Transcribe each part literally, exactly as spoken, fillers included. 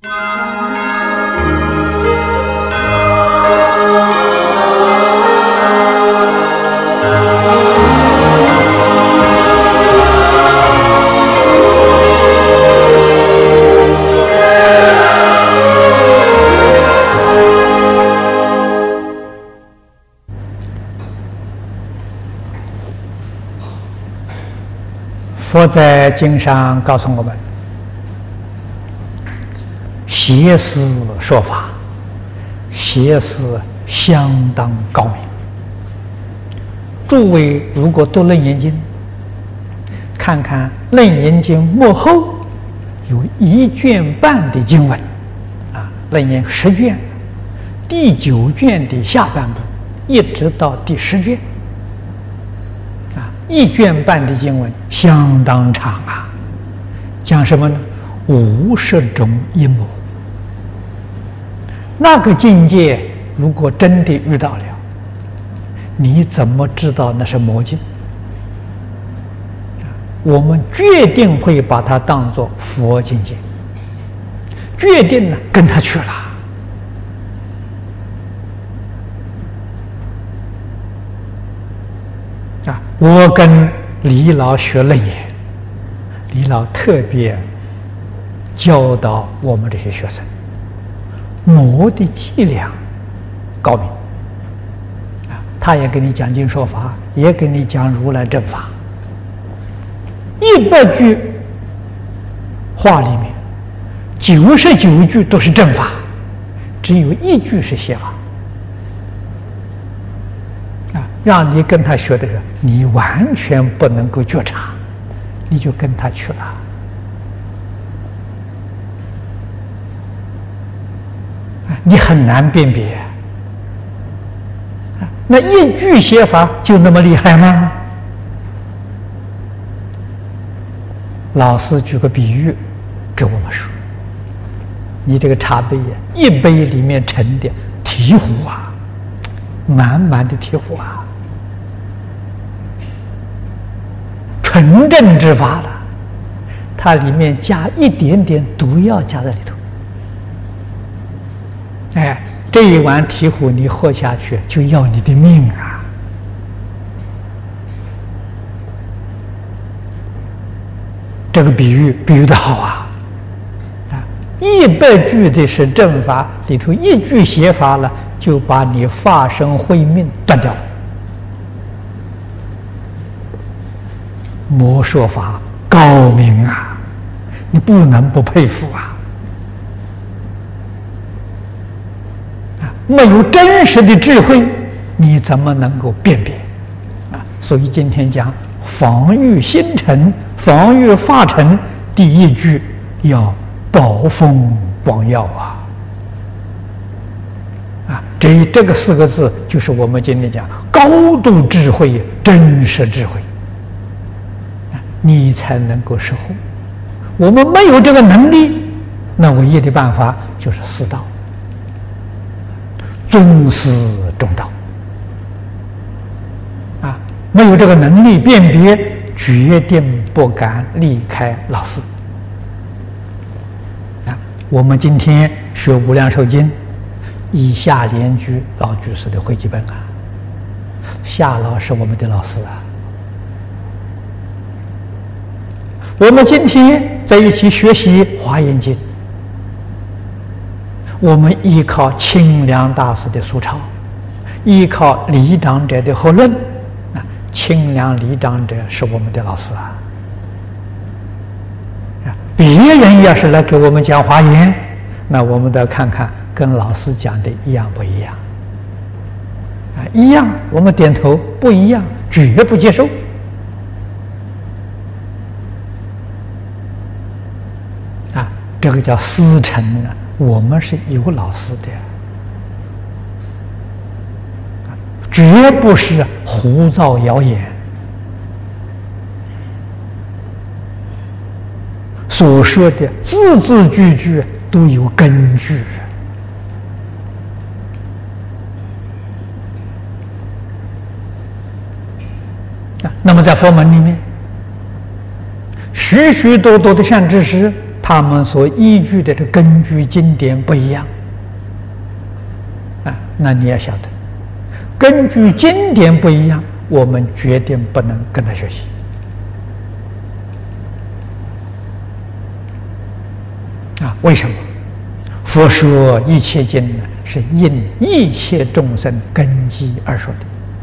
佛在经上告诉我们，邪思说法，邪思相当高明。诸位如果读《楞严经》，看看《楞严经》幕后有一卷半的经文，啊，《楞严》十卷，第九卷的下半部一直到第十卷。一卷半的经文相当长啊，讲什么呢？五十种阴谋。那个境界，如果真的遇到了，你怎么知道那是魔境？我们决定会把它当作佛境界，决定呢跟他去了。啊，我跟李老学楞严，李老特别教导我们这些学生，魔的伎俩高明啊，他也给你讲经说法，也给你讲如来正法。一百句话里面，九十九句都是正法，只有一句是邪法。让你跟他学的人，你完全不能够觉察，你就跟他去了，你很难辨别。那一句邪法就那么厉害吗？老师举个比喻给我们说，你这个茶杯呀，一杯里面盛的醍醐啊，满满的醍醐啊，纯正之法了，它里面加一点点毒药加在里头，哎，这一碗醍醐你喝下去就要你的命啊！这个比喻比喻的好啊！啊，一百句的是正法，里头一句邪法了，就把你法身慧命断掉了。魔说法高明啊，你不能不佩服啊！啊，没有真实的智慧，你怎么能够辨别？啊，所以今天讲防御心尘、防御法尘，第一句要宝风光耀啊！啊，这这个四个字就是我们今天讲高度智慧、真实智慧。你才能够守护。我们没有这个能力，那唯一的办法就是四道，尊师重道。啊，没有这个能力辨别，决定不敢离开老师。啊，我们今天学《无量寿经》，以夏莲居老居士的汇集本啊，夏老是我们的老师啊。我们今天在一起学习《华严经》，我们依靠清凉大师的疏钞，依靠李长者的合论。啊，清凉李长者是我们的老师啊。啊，别人要是来给我们讲华严，那我们得看看跟老师讲的一样不一样。啊，一样我们点头，不一样绝不接受。这个叫师承啊，我们是有老师的，绝不是胡造谣言。所说的字字句句都有根据。啊，那么在佛门里面，许许多多的善知识，他他们所依据的这根据经典不一样啊，那你要晓得，根据经典不一样，我们决定不能跟他学习啊。为什么？佛说一切经呢，是应一切众生根基而说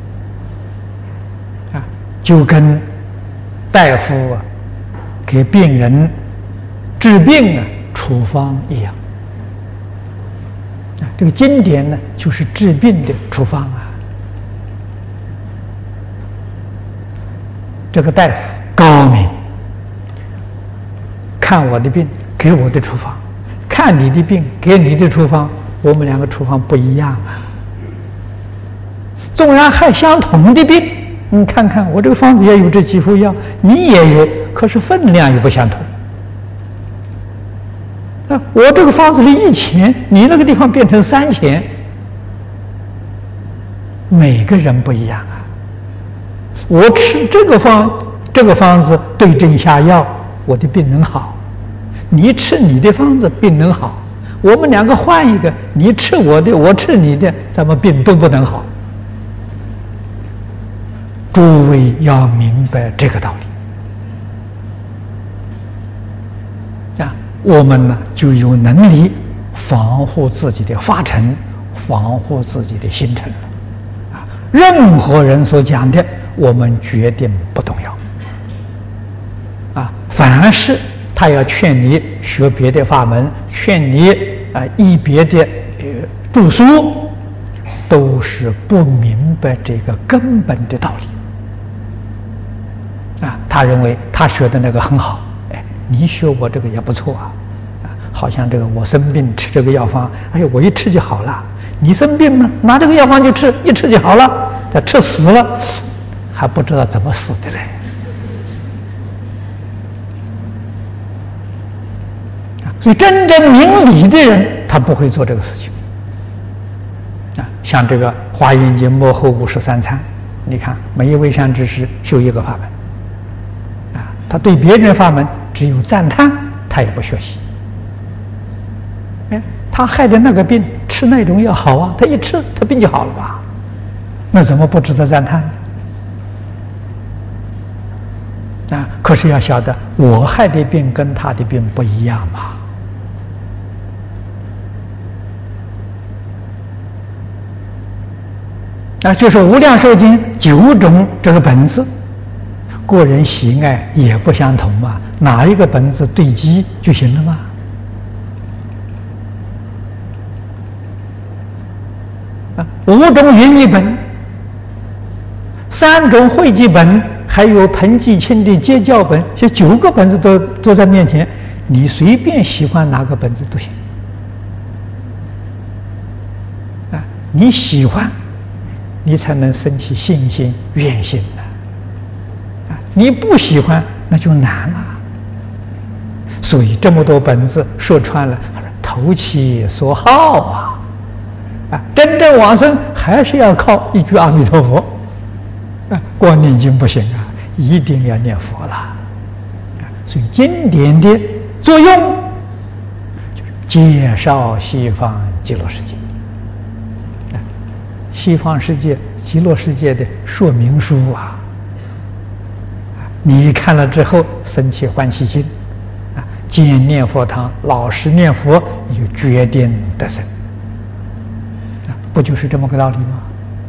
的啊，就跟大夫啊给病人治病啊处方一样啊。这个经典呢，就是治病的处方啊。这个大夫高明，看我的病给我的处方，看你的病给你的处方，我们两个处方不一样啊。纵然还相同的病，你看看我这个方子也有这几副药，你也有，可是分量也不相同。那我这个方子里一钱，你那个地方变成三钱，每个人不一样啊。我吃这个方这个方子对症下药，我的病能好；你吃你的方子，病能好。我们两个换一个，你吃我的，我吃你的，咱们病都不能好。诸位要明白这个道理啊，我们呢就有能力防护自己的法尘，防护自己的心尘了啊。任何人所讲的，我们决定不动摇啊。凡是他要劝你学别的法门，劝你啊依别的呃著书，都是不明白这个根本的道理啊。他认为他学的那个很好，哎，你学我这个也不错啊。啊，好像这个我生病吃这个药方，哎呦，我一吃就好了。你生病呢，拿这个药方就吃，一吃就好了。他吃死了，还不知道怎么死的嘞。所以真正明理的人，他不会做这个事情啊。像这个《华严经》末后五十三参，你看每一位善知识修一个法门啊，他对别人的法门只有赞叹，他也不学习。哎，他害的那个病，吃那种药好啊，他一吃他病就好了吧？那怎么不值得赞叹呢？啊，可是要晓得，我害的病跟他的病不一样嘛。啊，就是《无量寿经》九种这个本子，个人喜爱也不相同嘛，哪一个本子对机就行了吗？啊，五种云译本，三种汇集本，还有彭继清的接教本，这九个本子都都在面前，你随便喜欢哪个本子都行。啊，你喜欢，你才能升起信心、愿心呢。啊，你不喜欢，那就难了。所以这么多本子说穿了，投其所好啊！啊，真正往生还是要靠一句阿弥陀佛。啊，光念经不行啊，一定要念佛了。啊，所以经典的作用就是介绍西方极乐世界。西方世界、极乐世界的说明书啊，你看了之后生起欢喜心，啊，见念佛堂，老实念佛，你就决定得生，啊，不就是这么个道理吗？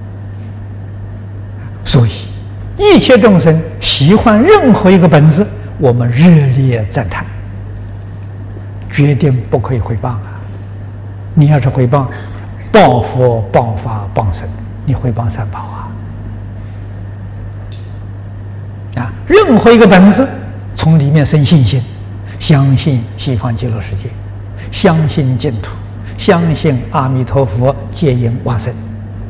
所以，一切众生喜欢任何一个本子，我们热烈赞叹，决定不可以诽谤啊！你要是诽谤，谤佛、谤法、谤僧，你诽谤三宝啊！啊，任何一个本子，从里面生信心，相信西方极乐世界，相信净土，相信阿弥陀佛接引往生。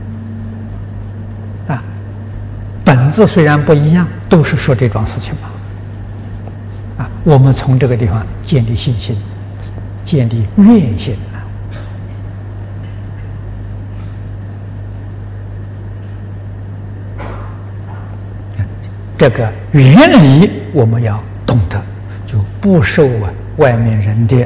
啊，本质虽然不一样，都是说这桩事情嘛。啊，我们从这个地方建立信心，建立愿心。这个原理我们要懂得，就不受啊外面人的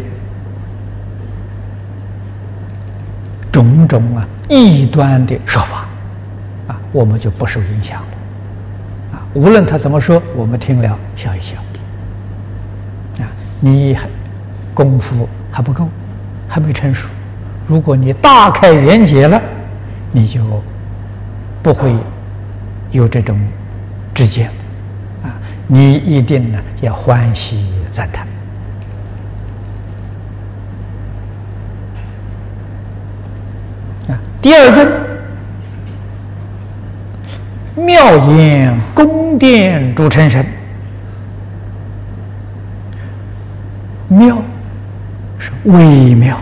种种啊异端的说法啊，我们就不受影响了啊。无论他怎么说，我们听了笑一笑啊。你还功夫还不够，还没成熟。如果你大开眼界了，你就不会有这种知见啊。你一定呢要欢喜赞叹。啊，第二个，妙言宫殿诸成神。妙是微妙，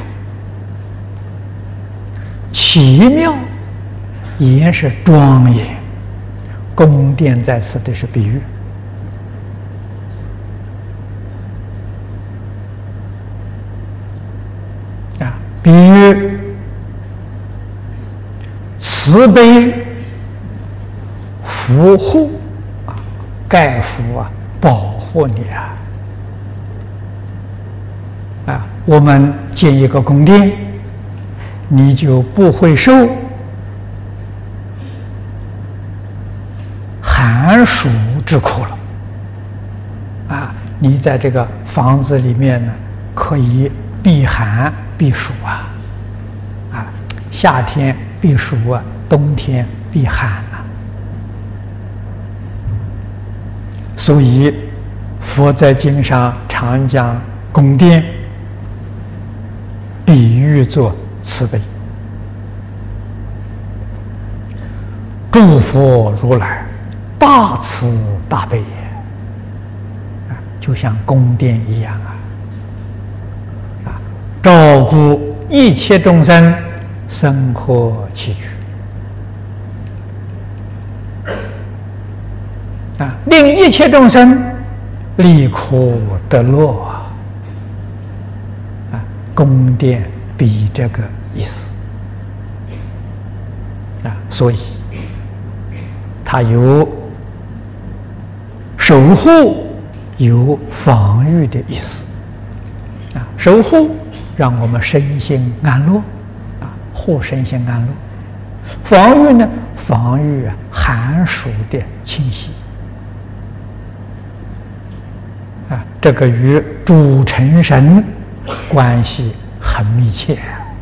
奇妙，言是庄严，宫殿在此的是比喻。啊，比喻慈悲福护啊，盖福啊，保护你啊。啊，我们建一个宫殿，你就不会受寒暑之苦了。啊，你在这个房子里面呢，可以避寒避暑啊，啊，夏天避暑啊，冬天避寒啊。所以佛在经上常讲宫殿比喻作慈悲，诸佛如来大慈大悲也，啊，就像宫殿一样啊，啊，照顾一切众生生活起居，啊，令一切众生离苦得乐啊。宫殿比这个意思啊，所以它有守护、有防御的意思啊。守护让我们身心安乐啊，护身心安乐；防御呢，防御啊寒暑的侵袭啊，这个与主成神关系很密切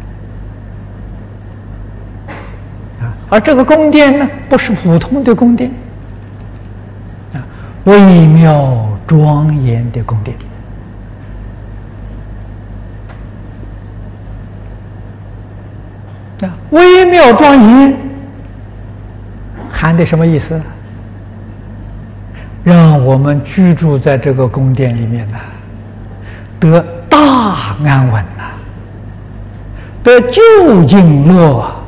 啊，而这个宫殿呢，不是普通的宫殿啊，微妙庄严的宫殿啊，微妙庄严含的什么意思？让我们居住在这个宫殿里面呢，得大安稳呐、啊，得究竟乐啊，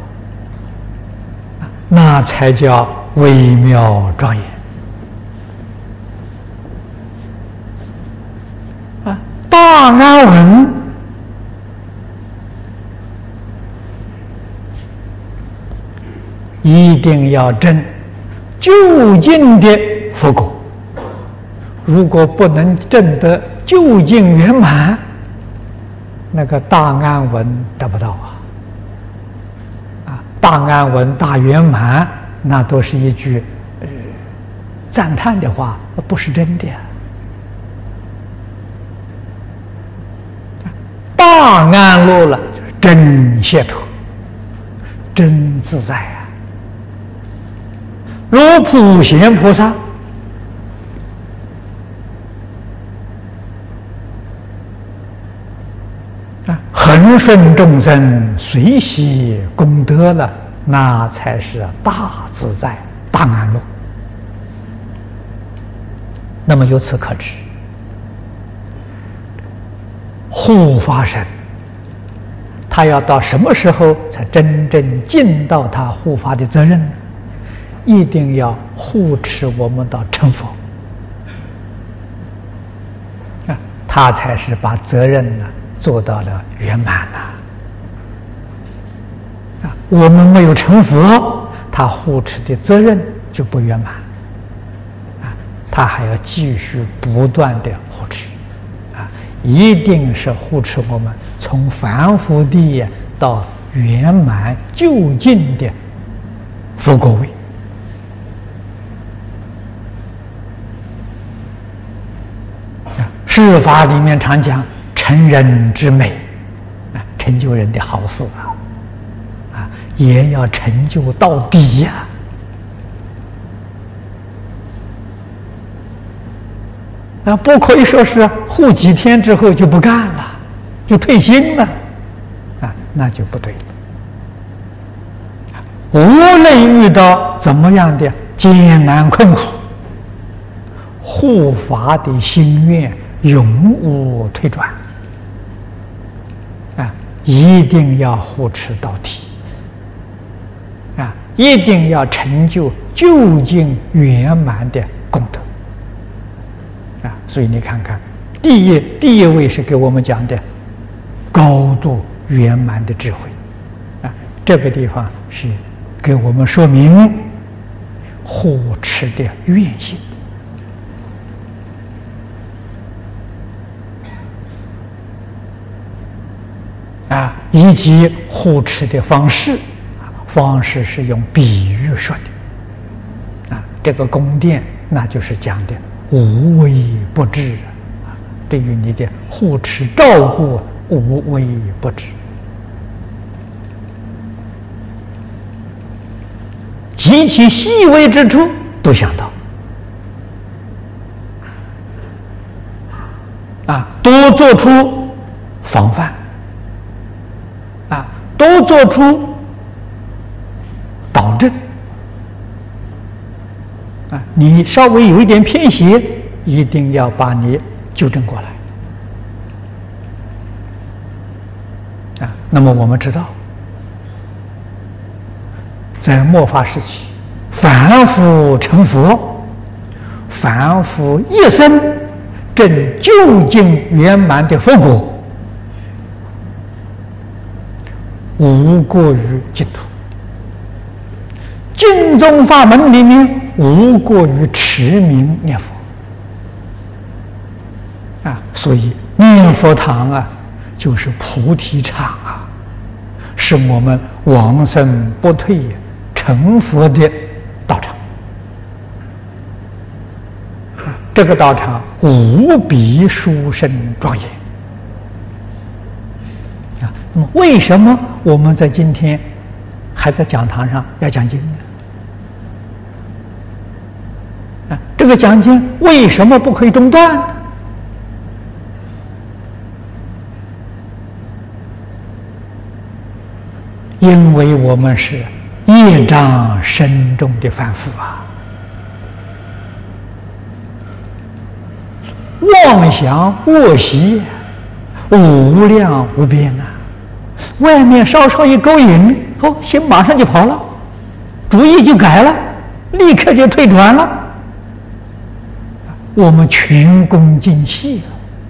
那才叫微妙庄严啊！大安稳一定要证究竟的佛果，如果不能证得究竟圆满，那个大安稳得不到啊！啊，大安稳、大圆满，那都是一句呃赞叹的话，不是真的呀。大安乐了，就是真解脱，真自在啊！如普贤菩萨。恒顺众生，随喜功德了，那才是大自在、大安乐。那么由此可知，护法神他要到什么时候才真正尽到他护法的责任呢？一定要护持我们到成佛啊，他才是把责任呢做到了圆满呐！啊，我们没有成佛，他护持的责任就不圆满啊，他还要继续不断的护持啊， 一定是护持我们从凡夫地到圆满究竟的佛果位。世法里面常讲成人之美，啊，成就人的好事啊，啊，也要成就到底呀、啊。啊，不可以说是护几天之后就不干了，就退心了，啊，那就不对了。无论遇到怎么样的艰难困苦，护法的心愿永无退转，啊，一定要护持到底，啊，一定要成就究竟圆满的功德，啊，所以你看看，第一第一位是给我们讲的高度圆满的智慧，啊，这个地方是给我们说明护持的愿心。啊，以及护持的方式，方式是用比喻说的。啊，这个宫殿那就是讲的无微不至，啊，对于你的护持照顾无微不至，极其细微之处都想到。啊，多做出防范。啊，都做出导正啊！你稍微有一点偏斜，一定要把你纠正过来啊！那么我们知道，在末法时期，凡夫成佛，凡夫一生证究竟圆满的佛果，无过于净土。净宗法门里面无过于持名念佛啊，所以念佛堂啊，就是菩提场啊，是我们往生不退成佛的道场啊。这个道场无比殊胜庄严。那么，为什么我们在今天还在讲堂上要讲经呢？啊，这个讲经为什么不可以中断呢？因为我们是业障深重的凡夫啊，妄想恶习无量无边啊。外面稍稍一勾引，哦，心马上就跑了，主意就改了，立刻就退转了。我们全功尽弃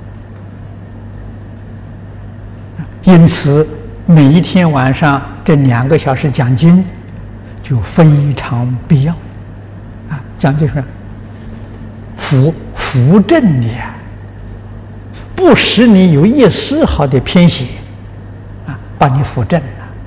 了。因此，每一天晚上这两个小时讲经，就非常必要。啊，讲经是扶扶正你啊，不使你有一丝毫的偏斜。把你扶正了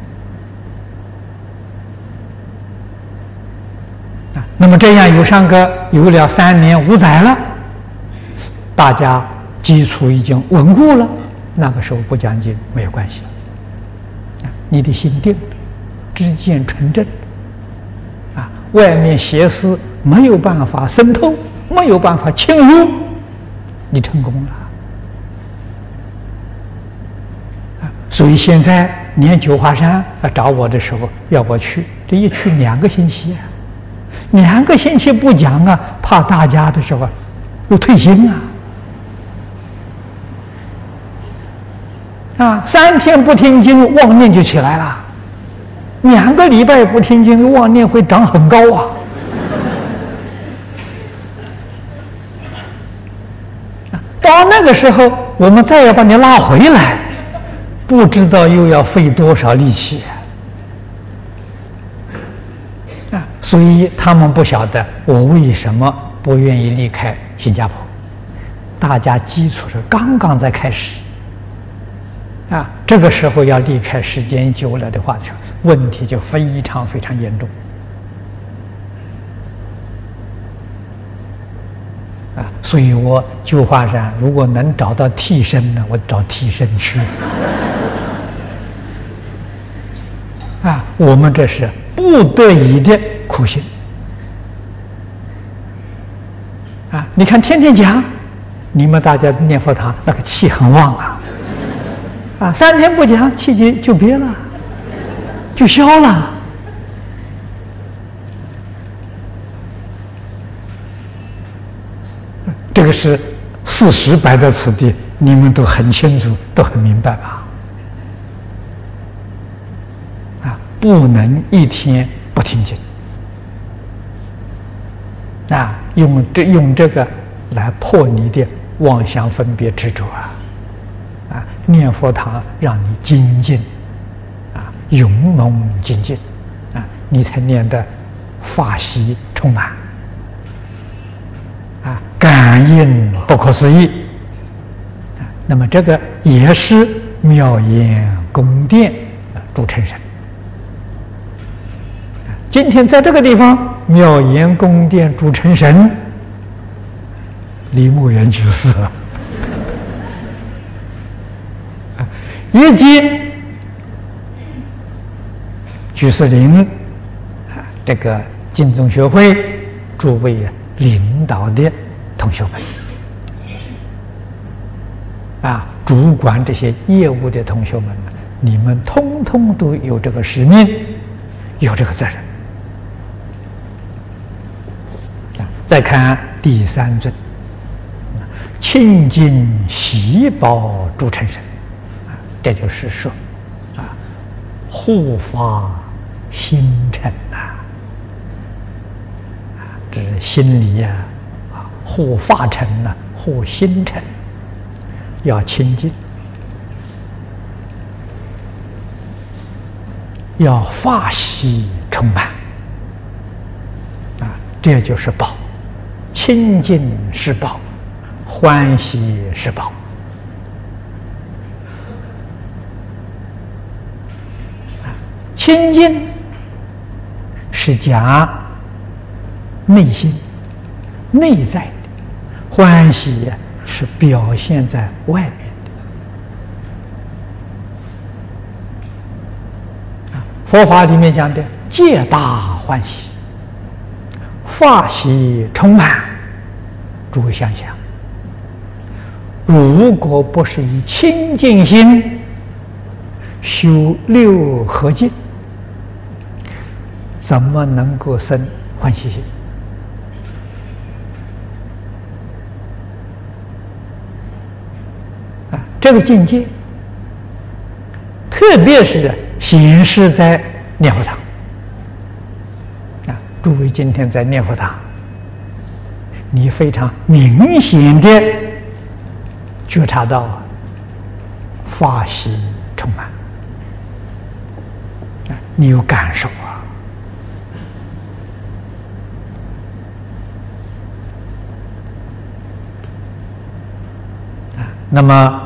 啊！那么这样有上个有了三年五载了，大家基础已经稳固了，那个时候不讲经没有关系啊！你的心定了，知见纯正啊，外面邪思没有办法渗透，没有办法侵入，你成功了。所以现在念九华山来找我的时候，要我去，这一去两个星期啊，两个星期不讲啊，怕大家的时候又退心啊，啊，三天不听经，妄念就起来了；两个礼拜不听经，妄念会长很高啊。到那个时候，我们再要把你拉回来。不知道又要费多少力气啊！所以他们不晓得我为什么不愿意离开新加坡。 大家基础是刚刚在开始啊，这个时候要离开时间久了的话，问题就非常非常严重啊。所以我旧华山如果能找到替身呢，我找替身去啊。我们这是不得已的苦行啊！你看天天讲，你们大家念佛堂那个气很旺啊。啊，三天不讲，气节就别了，就消了。这个是事实摆在此地，你们都很清楚，都很明白吧？啊，不能一天不听经。啊，用这用这个来破你的妄想分别执着啊！啊，念佛堂让你精进，啊，勇猛精进，啊，你才念得法喜充满，啊，感应不可思议。啊，那么这个也是妙言宫殿诸成神。今天在这个地方，妙言宫殿诸成神，李牧原居士。以及居士林啊，这个净宗学会诸位领导的同学们啊，主管这些业务的同学们，你们通通都有这个使命，有这个责任。啊，再看第三尊，清净喜宝诸成神。这就是说，啊，护法心诚呐，啊，这是心里呀，啊，护法诚呐，护心诚，要清净，要法喜充满，啊，这就是宝，清净是宝，欢喜是宝。清净是讲内心内在的，欢喜是表现在外面的。佛法里面讲的皆大欢喜，法喜充满。诸位想想，如果不是以清净心修六合敬，怎么能够生欢喜心？啊，这个境界，特别是显示在念佛堂。啊，诸位今天在念佛堂，你非常明显的觉察到法喜充满，啊，你有感受啊。那么，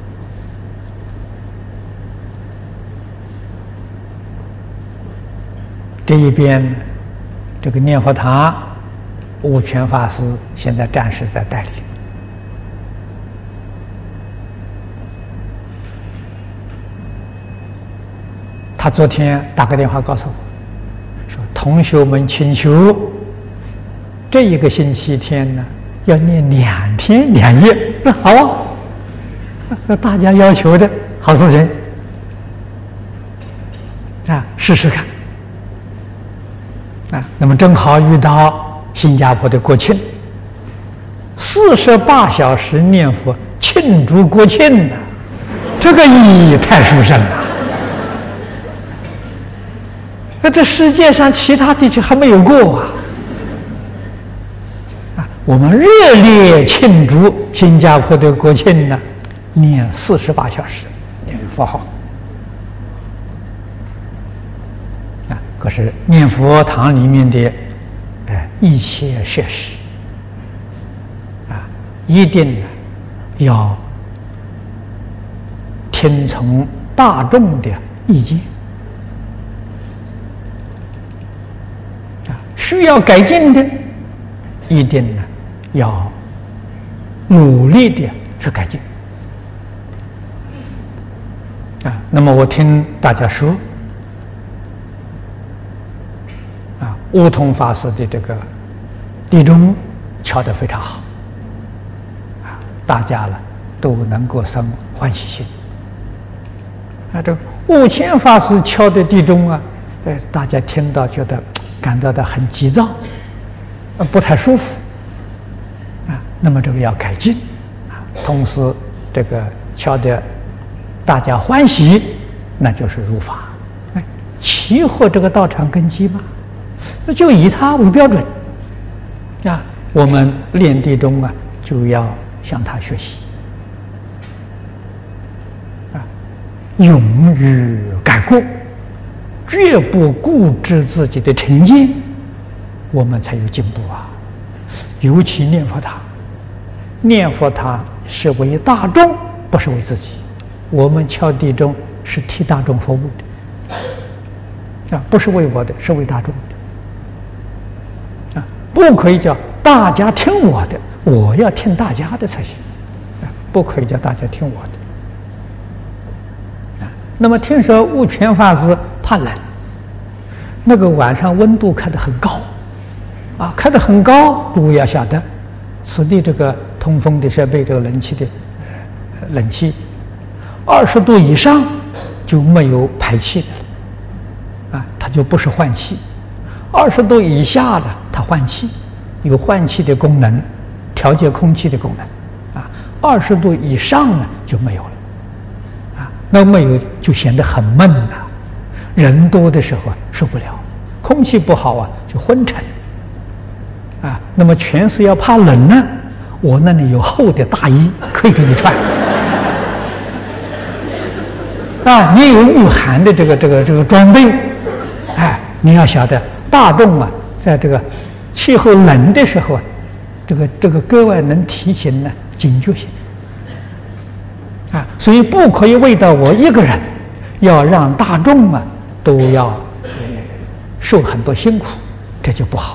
这一边，这个念佛堂，悟全法师现在暂时在代理。他昨天打个电话告诉我，说同学们请求，这一个星期天呢，要念两天两夜。那好啊。那大家要求的好事情啊，试试看啊。那么正好遇到新加坡的国庆，四十八小时念佛庆祝国庆呢，这个意义太殊胜了。那这世界上其他地区还没有过啊！啊，我们热烈庆祝新加坡的国庆呢。念四十八小时，念佛号啊！可是念佛堂里面的，哎，一切设施啊，一定要听从大众的意见啊，需要改进的，一定呢要努力的去改进啊。那么我听大家说啊，悟通法师的这个地中敲得非常好啊，大家呢都能够生欢喜心啊。这个悟谦法师敲的地中啊，哎，大家听到觉得感到的很急躁，不太舒服啊。那么这个要改进啊，同时这个敲的大家欢喜，那就是如法。哎，契合这个道场根基吗？那就以它为标准啊。我们练地中啊，就要向他学习啊，勇于改过，绝不固执自己的成见，我们才有进步啊。尤其念佛堂，念佛堂是为大众，不是为自己。我们敲地中是替大众服务的啊，不是为我的，是为大众的啊。不可以叫大家听我的，我要听大家的才行啊，不可以叫大家听我的啊。那么听说悟权法师怕冷，那个晚上温度开得很高啊，开得很高，诸位要晓得，此地这个通风的设备，这个冷气的呃冷气二十度以上就没有排气的了啊，它就不是换气。二十度以下的它换气，有换气的功能，调节空气的功能啊。二十度以上呢就没有了啊，那没有就显得很闷呐、啊。人多的时候受不了，空气不好啊就昏沉啊。那么全是要怕冷呢，我那里有厚的大衣可以给你穿啊，你有御寒的这个这个这个装备，哎，你要晓得大众啊，在这个气候冷的时候啊，这个这个格外能提醒呢警觉性啊，所以不可以为到我一个人，要让大众啊都要、呃、受很多辛苦，这就不好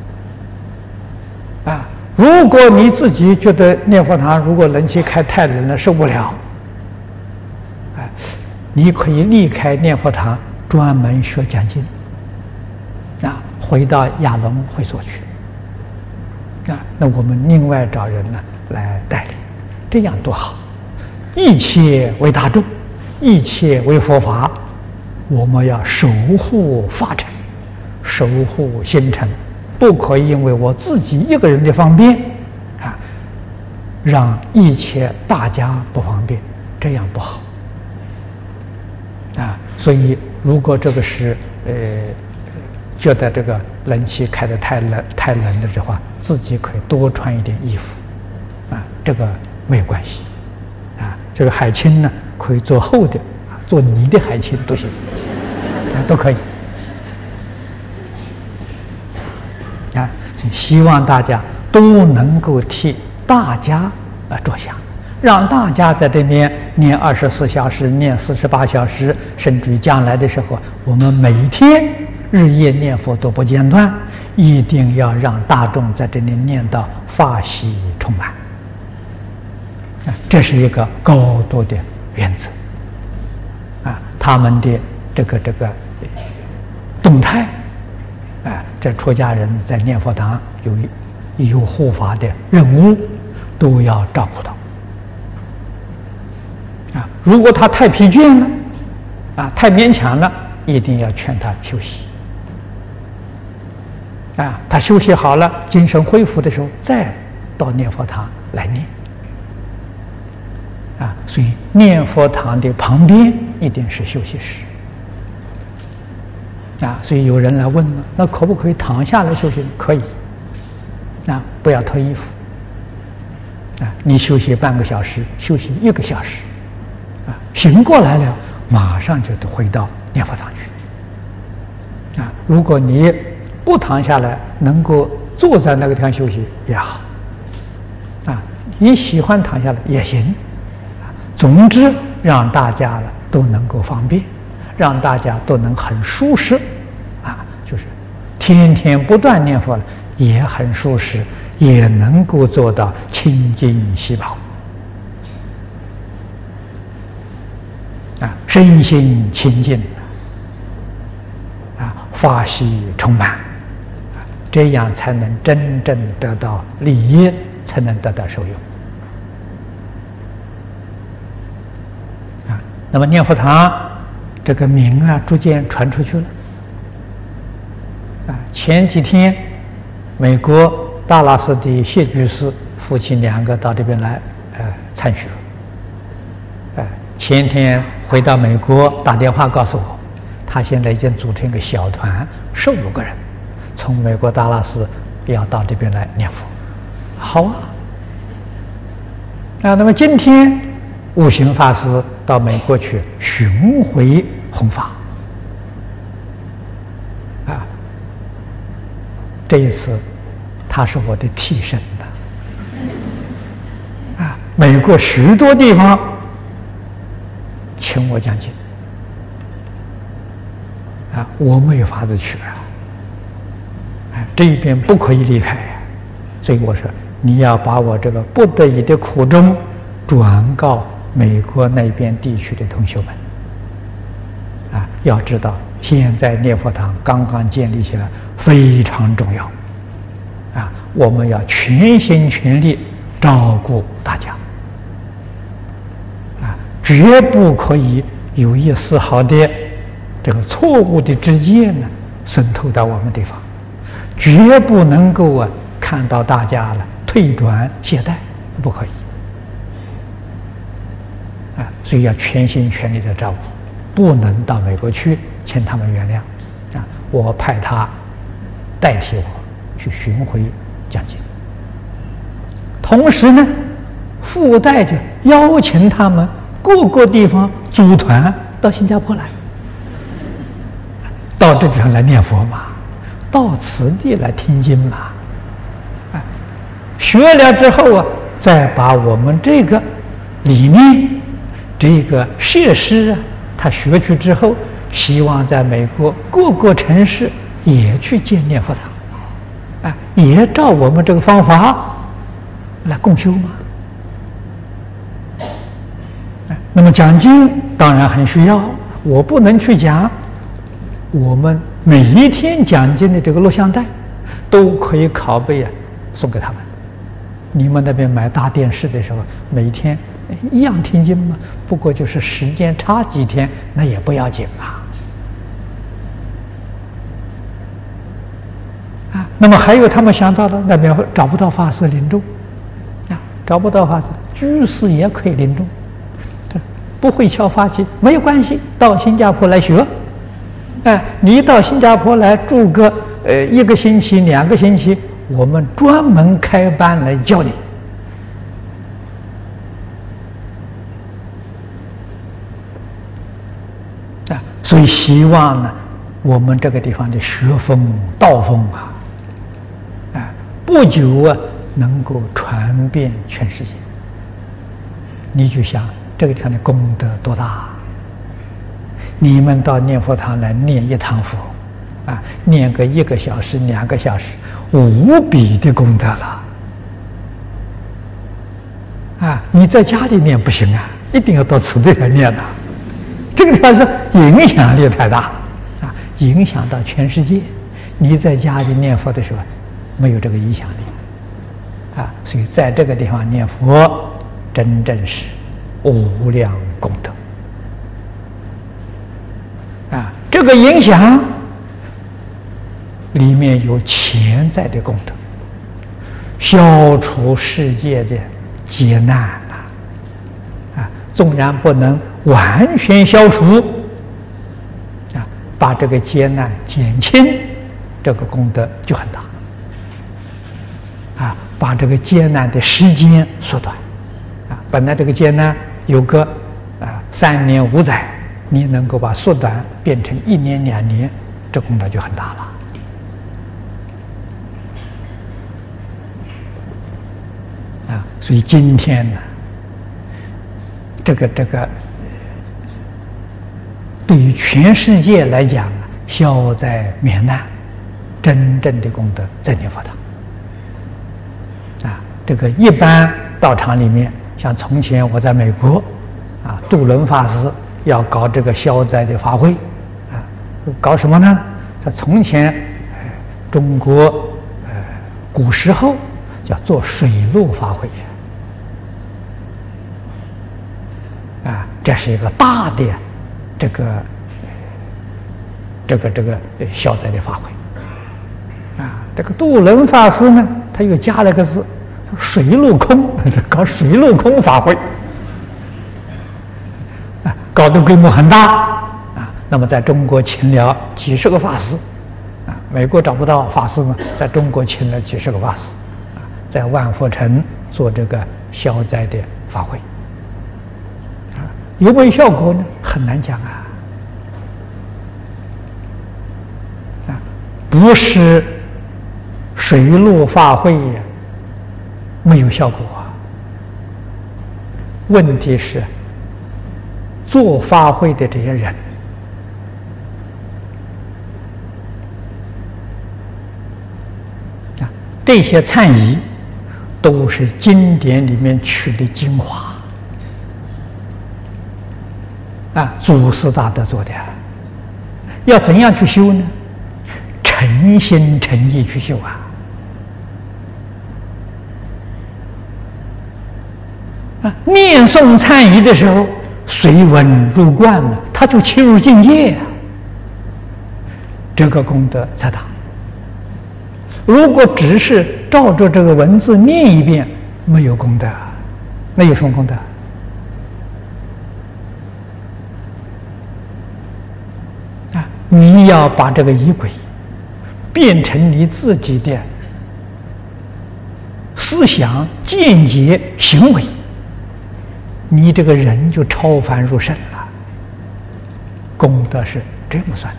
了啊。如果你自己觉得念佛堂如果冷气开太冷了受不了，哎，你可以离开念佛堂，专门学讲经啊，回到亚龙会所去啊。那我们另外找人呢来带领，这样多好！一切为大众，一切为佛法，我们要守护法尘，守护心尘，不可以因为我自己一个人的方便啊，让一切大家不方便，这样不好啊。所以，如果这个是呃。觉得这个冷气开得太冷太冷了的话，自己可以多穿一点衣服啊，这个没有关系啊。这个海青呢可以做厚的啊，做泥的海青都行啊，都可以啊。所以希望大家都能够替大家啊着想，让大家在这边念二十四小时，念四十八小时，甚至于将来的时候，我们每天日夜念佛都不间断，一定要让大众在这里念到法喜充满啊，这是一个高度的原则啊。他们的这个这个动态啊，这出家人在念佛堂有有护法的任务，都要照顾到啊。如果他太疲倦了啊，太勉强了，一定要劝他休息啊。他休息好了，精神恢复的时候，再到念佛堂来念啊。所以念佛堂的旁边一定是休息室啊。所以有人来问了，那可不可以躺下来休息？可以啊，不要脱衣服啊。你休息半个小时，休息一个小时啊，醒过来了，马上就回到念佛堂去啊。如果你不躺下来，能够坐在那个地方休息也好啊。 你喜欢躺下来也行。总之，让大家呢都能够方便，让大家都能很舒适，啊，就是天天不断念佛了，也很舒适，也能够做到清净喜宝，啊，身心清净，啊，法喜充满，啊，这样才能真正得到利益，才能得到受用。那么念佛堂这个名啊，逐渐传出去了。啊，前几天美国达拉斯的谢居士夫妻两个到这边来，呃，参学。呃，前天回到美国打电话告诉我，他现在已经组成一个小团，十五个人，从美国达拉斯要到这边来念佛。好啊。啊，那么今天悟行法师到美国去巡回弘法，啊，这一次他是我的替身的，啊，美国许多地方请我讲经，啊，我没有法子去啊，啊，这一边不可以离开，所以我说你要把我这个不得已的苦衷转告美国那边地区的同学们，啊，要知道现在念佛堂刚刚建立起来，非常重要，啊，我们要全心全力照顾大家，啊，绝不可以有一丝毫的这个错误的知见呢渗透到我们地方，绝不能够啊看到大家了退转懈怠，不可以。啊，所以要全心全力的照顾，不能到美国去，请他们原谅。啊，我派他代替我去巡回讲经，同时呢，附带着邀请他们各个地方组团到新加坡来，到这地方来念佛嘛，到此地来听经嘛。啊，学了之后啊，再把我们这个理念。这个设施啊，他学去之后，希望在美国各个城市也去建念佛堂，啊，也照我们这个方法来共修嘛。啊，那么讲经当然很需要，我不能去讲，我们每一天讲经的这个录像带都可以拷贝啊，送给他们。你们那边买大电视的时候，每天一样听经嘛，不过就是时间差几天，那也不要紧嘛。啊，那么还有他们想到了那边找不到法师临终，啊，找不到法师，居士也可以临终，不会敲法器没有关系，到新加坡来学。哎，你到新加坡来住个呃一个星期、两个星期，我们专门开班来教你。啊，所以希望呢，我们这个地方的学风道风啊，啊，不久啊能够传遍全世界。你就想这个地方的功德多大？你们到念佛堂来念一堂佛，啊，念个一个小时、两个小时，无比的功德了。啊，你在家里念不行啊，一定要到此地来念的。这个地方是影响力太大，啊，影响到全世界。你在家里念佛的时候，没有这个影响力，啊，所以在这个地方念佛，真正是无量功德。啊，这个影响里面有潜在的功德，消除世界的劫难呐！啊，纵然不能完全消除，啊，把这个劫难减轻，这个功德就很大。啊，把这个劫难的时间缩短，啊，本来这个劫难有个啊三年五载。你能够把缩短变成一年两年，这功德就很大了。啊， 啊，所以今天呢，这个这个，对于全世界来讲，消灾免难，真正的功德在念佛堂。啊，这个一般道场里面，像从前我在美国，啊，杜伦法师要搞这个消灾的法会，啊，搞什么呢？在从前，中国呃古时候叫做水陆法会。啊，这是一个大的这个这个这个消灾的法会啊。这个杜伦法师呢，他又加了个字，水陆空，搞水陆空法会啊，搞得规模很大啊。那么在中国请了几十个法师啊，美国找不到法师呢，在中国请了几十个法师啊，在万佛城做这个消灾的法会。有没有效果呢？很难讲啊！啊，不是水陆法会没有效果啊。问题是做法会的这些人，啊，这些忏仪都是经典里面取的精华。啊，祖师大德做的，要怎样去修呢？诚心诚意去修啊！啊，念诵忏仪的时候，随文入观了，他就切入境界啊，这个功德才大。如果只是照着这个文字念一遍，没有功德，那有什么功德？你要把这个仪轨变成你自己的思想、见解、行为，你这个人就超凡入圣了。功德是这么算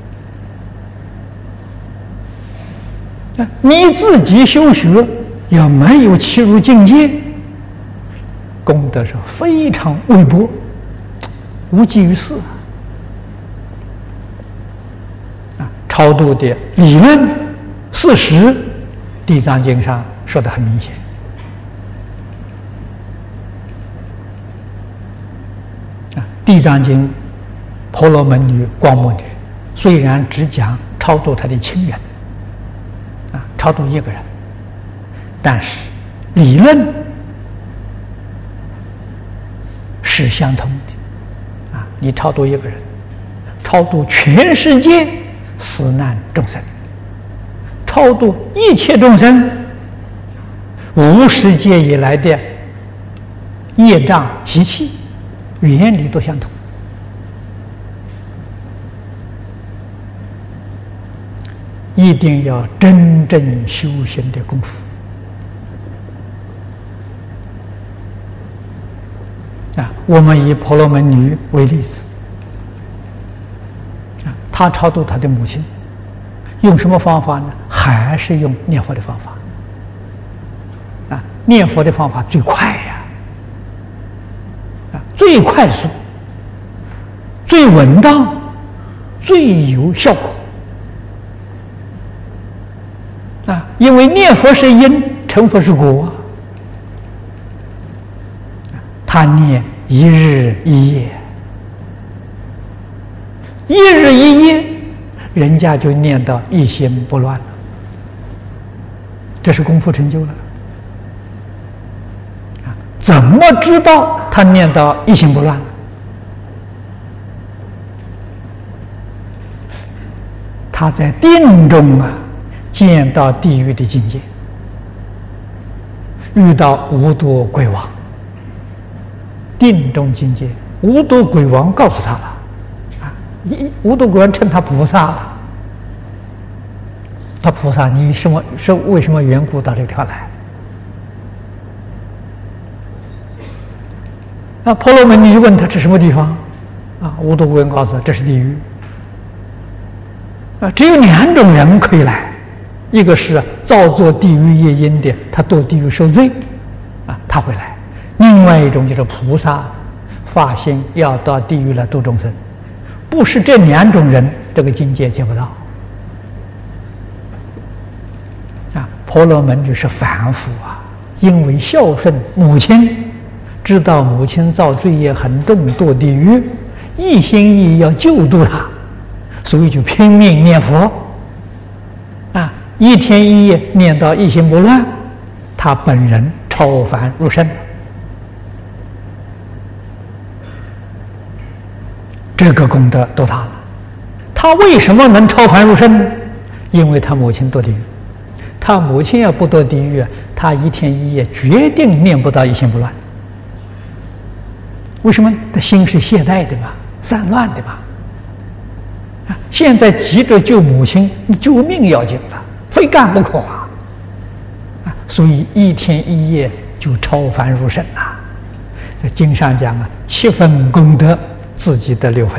的。你自己修学要没有切入境界，功德是非常微薄，无济于事。超度的理论事实，《地藏经》上说得很明显。啊，《地藏经》婆罗门女、光目女虽然只讲超度他的亲人，啊，超度一个人，但是理论是相通的。啊，你超度一个人，超度全世界死难众生，超度一切众生，无始劫以来的业障习气原理都相同。一定要真正修行的功夫啊！我们以婆罗门女为例子。他超度他的母亲，用什么方法呢？还是用念佛的方法。啊，念佛的方法最快呀，啊，最快速、最稳当、最有效果。啊，因为念佛是因，成佛是果。他念一日一夜。一日一夜，人家就念到一心不乱了，这是功夫成就了。啊，怎么知道他念到一心不乱？他在定中啊，见到地狱的境界，遇到无多鬼王，定中境界，无多鬼王告诉他了。一无多鬼王称他菩萨了，他菩萨，你什么是为什么缘故到这个地方来？那婆罗门女问他这什么地方？啊，无多鬼王告诉他这是地狱。啊，只有两种人可以来，一个是造作地狱业因的，他堕地狱受罪，啊， 他会来。另外一种就是菩萨发心要到地狱来度众生，不是这两种人，这个境界见不到。啊，婆罗门就是凡夫啊，因为孝顺母亲，知道母亲造罪业很重，堕地狱，一心一意要救度他，所以就拼命念佛。啊，一天一夜念到一心不乱，他本人超凡入圣。这个功德多大了？他为什么能超凡入圣呢？因为他母亲堕地狱。他母亲要不堕地狱，他一天一夜决定念不到一心不乱。为什么？他心是懈怠的嘛，散乱的嘛。啊，现在急着救母亲，你救命要紧了，非干不可啊！啊，所以一天一夜就超凡入圣啊。在经上讲啊，七分功德，自己得六分。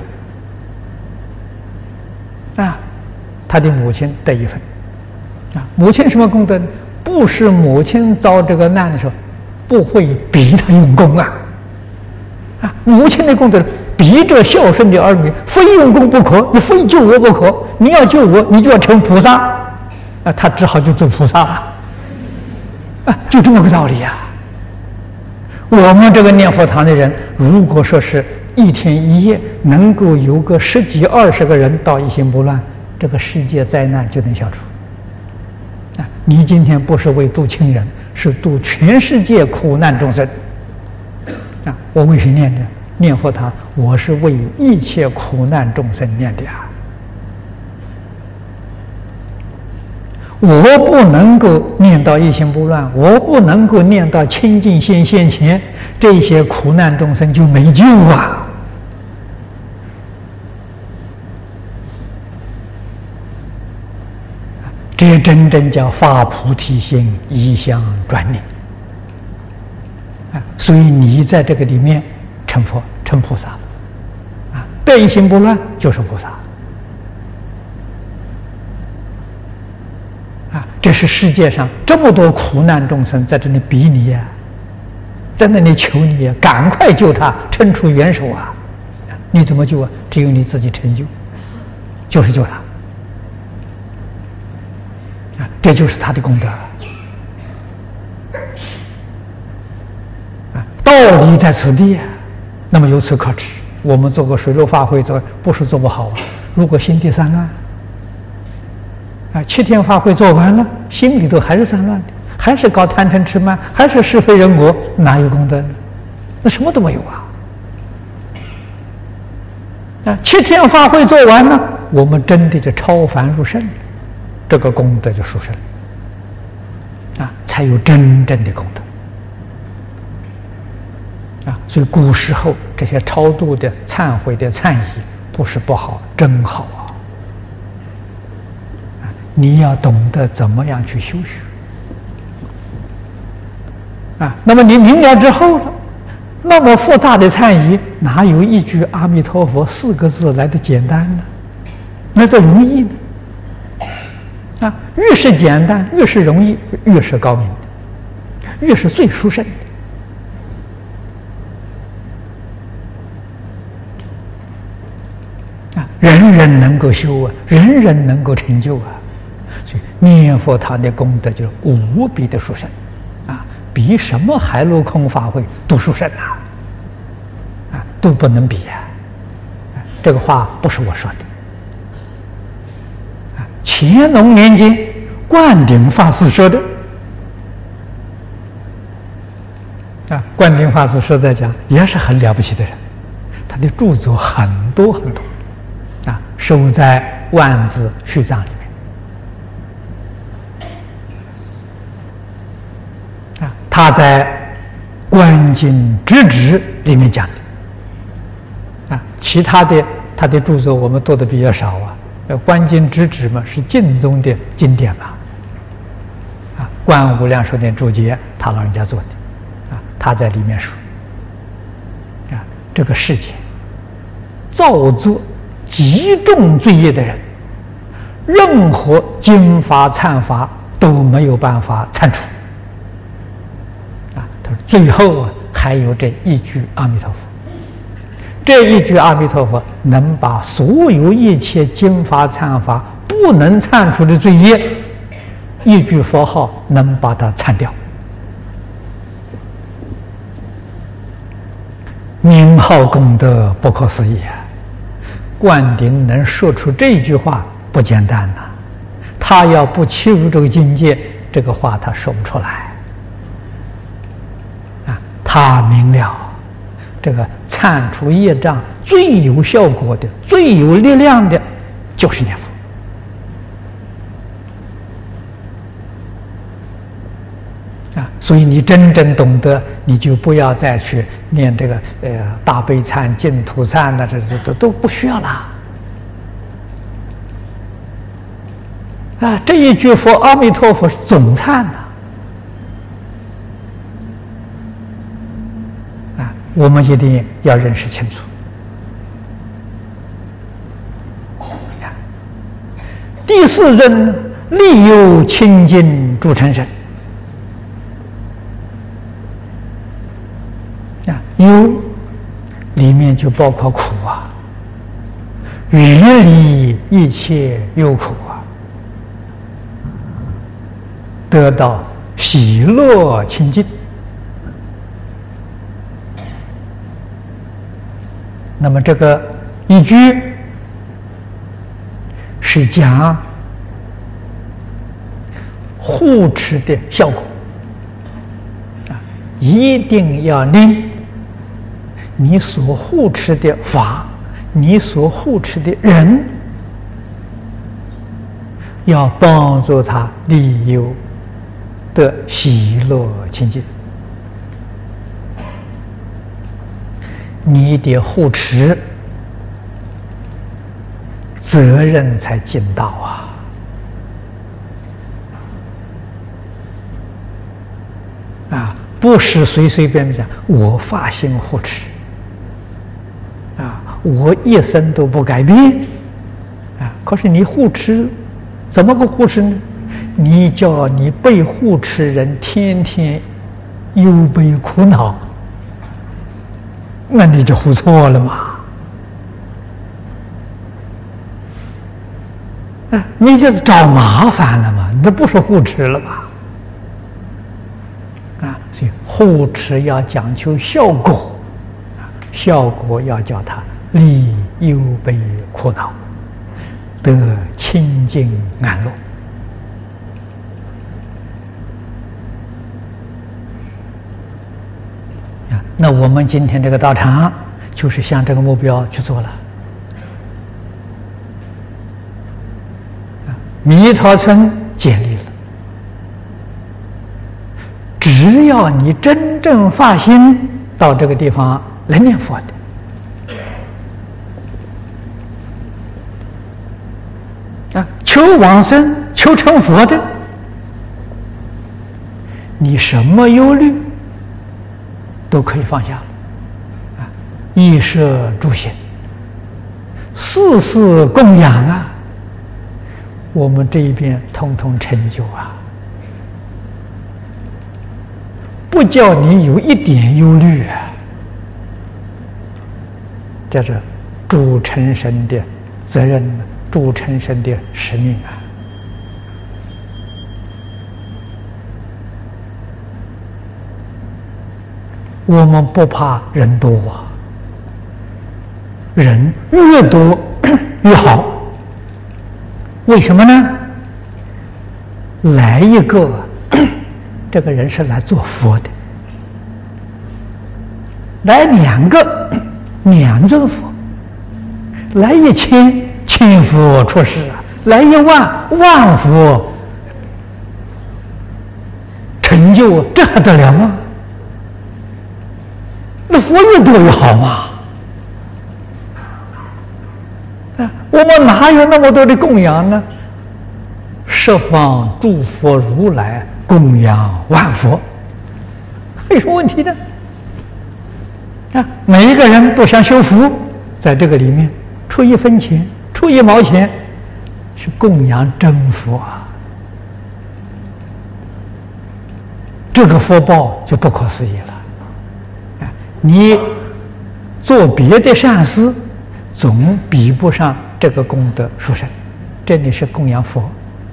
啊，他的母亲得一分。啊，母亲什么功德呢？不是母亲遭这个难的时候，不会逼他用功啊。啊，母亲的功德逼着孝顺的儿女，非用功不可，你非救我不可，你要救我，你就要成菩萨。啊，他只好就做菩萨了。啊，就这么个道理呀、啊。我们这个念佛堂的人，如果说是一天一夜能够有个十几二十个人到一心不乱，这个世界灾难就能消除。啊，你今天不是为度亲人，是度全世界苦难众生。啊，我为谁念的？念佛堂，我是为一切苦难众生念的啊。我不能够念到一心不乱，我不能够念到清净心现前，这些苦难众生就没救啊！这真正叫发菩提心，一向专念啊！所以你在这个里面成佛、成菩萨啊，得一心不乱就是菩萨。这是世界上这么多苦难众生在这里逼你呀、啊，在那里求你呀、啊，赶快救他，伸出援手啊！你怎么救啊？只有你自己成就，就是救他啊！这就是他的功德啊！道理在此地啊，那么由此可知，我们做个水陆法会做不是做不好啊。如果心地散乱。啊，七天法会做完了，心里头还是散乱的，还是搞贪嗔痴慢，还是是非人我，哪有功德呢？那什么都没有啊！啊，七天法会做完了，我们真的就超凡入圣，这个功德就殊胜啊，才有真正的功德啊！所以古时候这些超度的、忏悔的忏仪，不是不好，真好啊！你要懂得怎么样去修学啊！那么你明了之后了，那么复杂的忏仪，哪有一句阿弥陀佛四个字来的简单呢？来的容易呢？啊，越是简单，越是容易，越是高明的，越是最殊胜的啊！人人能够修啊，人人能够成就啊！所以念佛堂的功德就是无比的殊胜啊，比什么海陆空法会都殊胜啊，啊都不能比啊！啊这个话不是我说的啊，乾隆年间灌顶法师说的啊，灌顶法师实在讲也是很了不起的人，他的著作很多很多啊，收在《万字序藏》里。他在《观经直指》里面讲的啊，其他的他的著作我们读的比较少啊。《观经直指》嘛是净宗的经典嘛，啊，《观无量寿经注解》他老人家做的啊，他在里面说啊，这个世界造作极重罪业的人，任何经法忏法都没有办法忏除。 最后啊，还有这一句阿弥陀佛。这一句阿弥陀佛能把所有一切经法忏法不能忏除的罪业，一句佛号能把它忏掉。名号功德不可思议啊！灌顶能说出这句话不简单呐、啊，他要不切入这个境界，这个话他说不出来啊。他明了这个忏除业障最有效果的、最有力量的，就是念佛。啊，所以你真正懂得，你就不要再去念这个呃大悲忏、净土忏呐，这这都都不需要了。啊，这一句佛阿弥陀佛是总忏呐。啊，我们一定要认识清楚。啊，第四任利有清净诸尘身。忧里面就包括苦啊，远离一切忧苦啊，得到喜乐清净。那么这个一句是讲护持的效果啊，一定要令你所护持的法，你所护持的人，要帮助他利有的喜乐清净。你的护持责任才尽到啊！啊，不是随随便便讲我发心护持。啊，我一生都不改变，啊！可是你护持，怎么个护持呢？你叫你被护持人天天忧悲苦恼，那你就护错了嘛！啊，你就找麻烦了嘛！那不是护持了吧？啊，所以护持要讲求效果。效果要叫他离忧悲苦恼，得清净安乐。啊，那我们今天这个道场就是向这个目标去做了。啊，弥陀村建立了，只要你真正发心到这个地方来念佛的啊，求往生、求成佛的，你什么忧虑都可以放下了啊！衣食住行，事事供养啊，我们这一边统统成就啊！不叫你有一点忧虑啊！叫做诸尘身的责任，诸尘身的使命啊！我们不怕人多啊，人越多越好。为什么呢？来一个，这个人是来做佛的；来两个，两尊佛；来一千，千佛出世啊；来一万，万佛成就，这还得了吗？那佛越多越好嘛！啊，我们哪有那么多的供养呢？十方诸佛如来供养万佛，有什么问题呢？啊，每一个人都想修福，在这个里面出一分钱，出一毛钱，是供养真佛啊！这个福报就不可思议了。 你做别的善事，总比不上这个功德殊胜。这里是供养佛。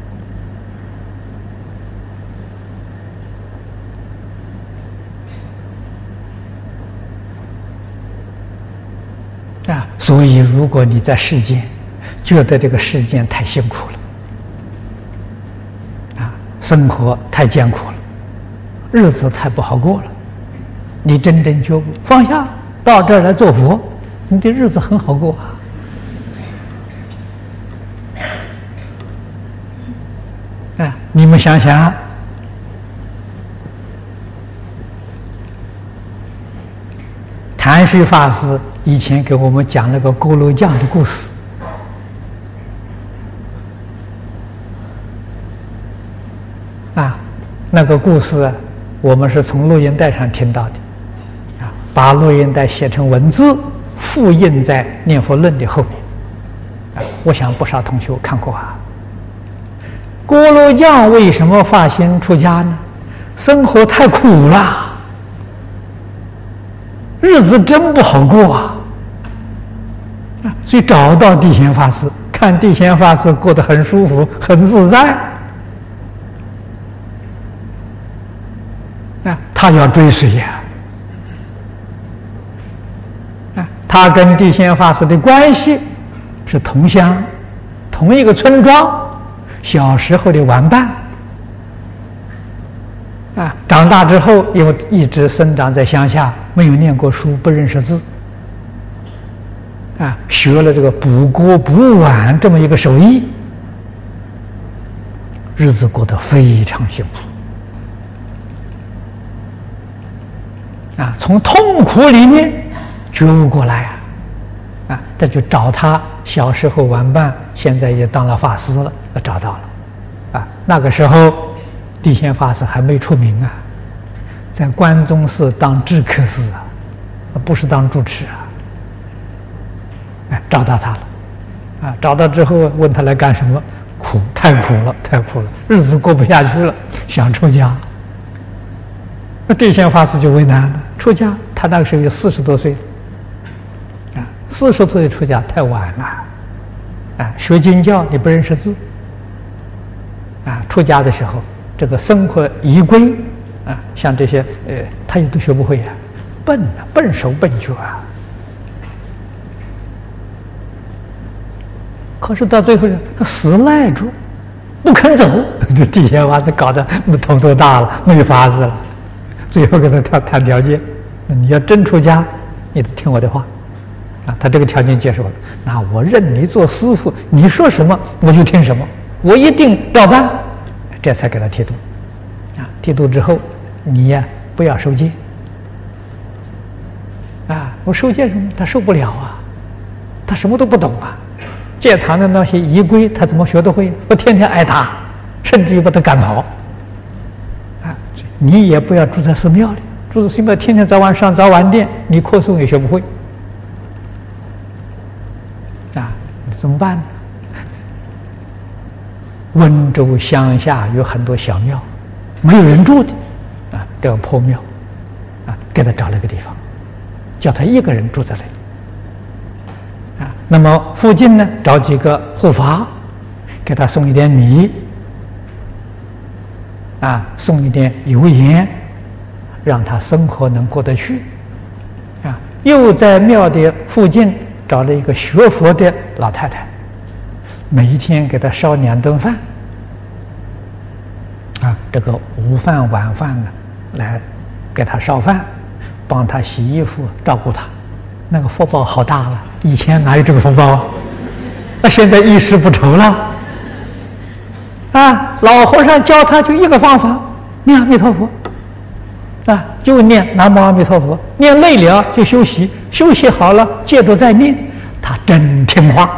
啊，所以如果你在世间觉得这个世间太辛苦了，啊，生活太艰苦了，日子太不好过了，你真正觉悟放下，到这儿来做佛，你的日子很好过啊！啊，你们想想，谭旭法师以前给我们讲那个锅炉匠的故事，啊，那个故事啊，我们是从录音带上听到的，啊，把录音带写成文字，复印在《念佛论》的后面，啊，我想不少同学看过啊。锅炉匠为什么发心出家呢？生活太苦了。日子真不好过啊！啊，所以找到地贤法师，看地贤法师过得很舒服、很自在，啊，他要追随呀！啊，他跟地贤法师的关系是同乡，同一个村庄，小时候的玩伴。啊，长大之后因为一直生长在乡下，没有念过书，不认识字，啊，学了这个补锅补碗这么一个手艺，日子过得非常辛苦，啊，从痛苦里面觉悟过来啊，啊，这就找他小时候玩伴，现在也当了法师了，找到了，啊，那个时候。地贤法师还没出名啊，在关中寺当智客师啊，不是当住持啊。哎，找到他了，啊，找到之后问他来干什么？苦，太苦了，太苦了，日子过不下去了，想出家。那地贤法师就为难了，出家，他那个时候有四十多岁，啊，四十多岁出家太晚了，啊，学经教你不认识字，啊，出家的时候。这个生活仪规啊，像这些呃，他也都学不会呀、啊，笨啊，笨手笨脚啊。可是到最后，他死赖住，不肯走。这地贤法师搞得头都大了，没法子了。最后跟他谈谈条件，你要真出家，你得听我的话啊。他这个条件接受了，那我认你做师傅，你说什么我就听什么，我一定照办。这才给他剃度，啊，剃度之后，你呀不要受戒，啊，我受戒什么？他受不了啊，他什么都不懂啊，戒堂的那些仪规他怎么学得会？我天天挨打，甚至于把他赶跑，啊，你也不要住在寺庙里，住在寺庙天天早晚上早晚殿，你扩诵也学不会，啊，怎么办呢？温州乡下有很多小庙，没有人住的，啊，都要破庙，啊，给他找了个地方，叫他一个人住在那里，啊，那么附近呢，找几个护法，给他送一点米，啊，送一点油盐，让他生活能过得去，啊，又在庙的附近找了一个学佛的老太太。每一天给他烧两顿饭，啊，这个午饭晚饭呢，来给他烧饭，帮他洗衣服，照顾他，那个福报好大了。以前哪有这个福报啊？那现在衣食不愁了。啊，老和尚教他就一个方法，念阿弥陀佛，啊，就念南无阿弥陀佛，念累了就休息，休息好了接着再念，他真听话。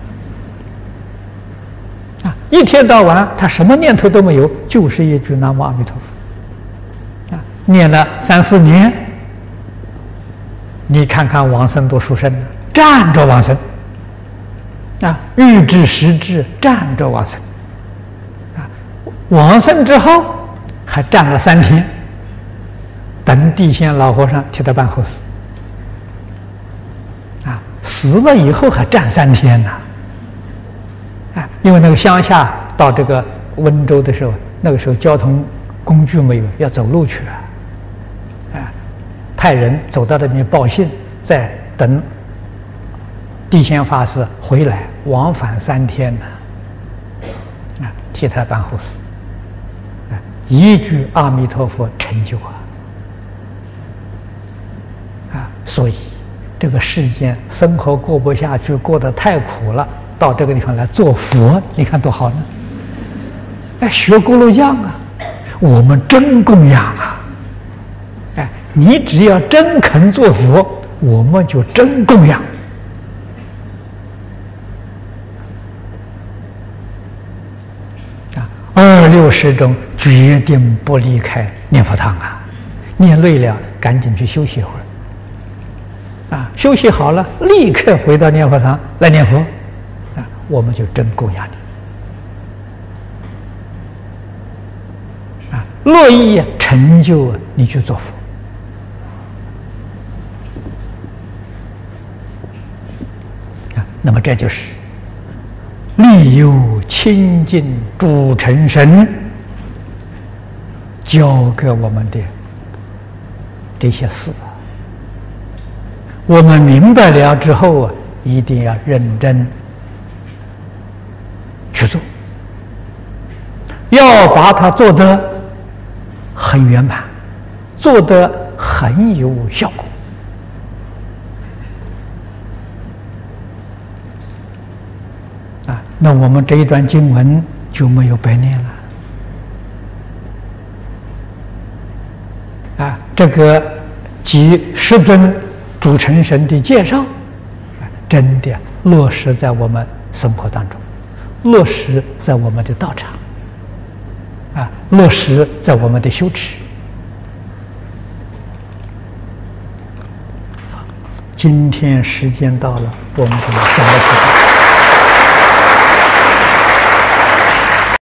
一天到晚，他什么念头都没有，就是一句南无阿弥陀佛，啊，念了三四年，你看看往生多殊胜，站着往生，啊，欲知时至，站着往生，啊，往生之后还站了三天，等地仙老和尚替他办后事， 死了以后还站三天呢。啊，因为那个乡下到这个温州的时候，那个时候交通工具没有，要走路去啊。啊，派人走到这边报信，再等地仙法师回来，往返三天呢。啊，替他办后事。啊，一句阿弥陀佛成就啊。啊，所以这个世间生活过不下去，过得太苦了，到这个地方来做佛，你看多好呢！哎，学锅炉匠啊，我们真供养啊！哎，你只要真肯做佛，我们就真供养。啊，二六时中决定不离开念佛堂啊！念累了，赶紧去休息一会儿。啊，休息好了，立刻回到念佛堂来念佛，啊，我们就真供养你，啊，乐意成就你去做佛，啊，那么这就是利有清净诸尘神教给我们的这些事。我们明白了之后啊，一定要认真去做，要把它做得很圆满，做得很有效果。啊，那我们这一段经文就没有白念了。啊，这个即十尊诸尘神的介绍，真的落实在我们生活当中，落实在我们的道场，啊，落实在我们的修持。今天时间到了，我们就下来。